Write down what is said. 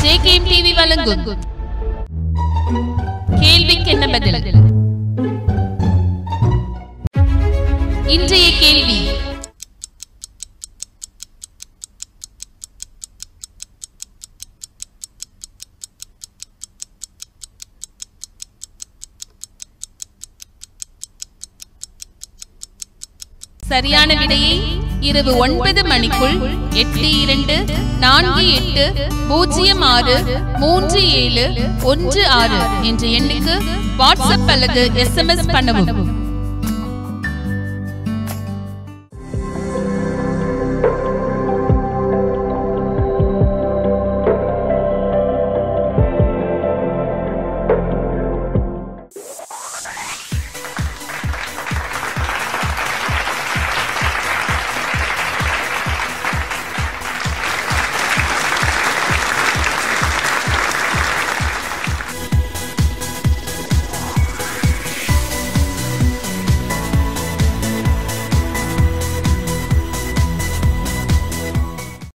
JKM TV வழங்கும் கேள்விக்கு என்ன பதில். இன்றைய கேள்வி: சரியான விடையை இரவு 9 மணிக்குள் 8248063716 என்ற எண்ணுக்கு வாட்ஸ்அப் அல்லது SMS பண்ணவும்.